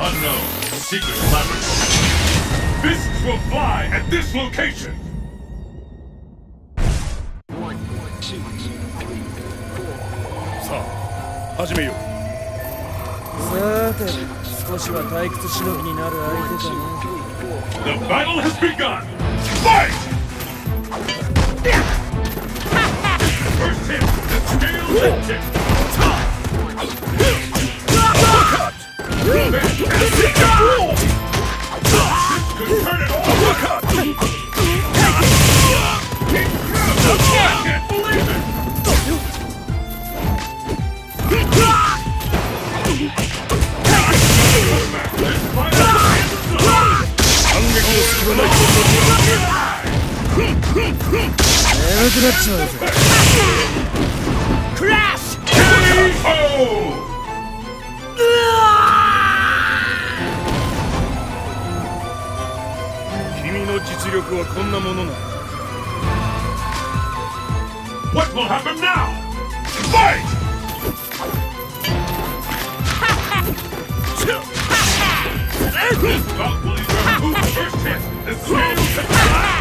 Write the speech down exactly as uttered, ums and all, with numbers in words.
Unknown. Secret laboratory. Fists will fly at this location. One, two, three, four. さあ、始めよう。 さて、少しは退屈しのぎになる相手かな。 The battle has begun. Fight! First hit, the scales and tip. Uppercut! Fantastic! This could turn it all. Uppercut! I can't believe it! This fight is the 反撃の隙はない。 眠くなっちまうぜ。クラッシュ！ ケーオー! 君の実力はこんなものなの。 What will happen now? Fight! Not will you ever move the first hit. The scales have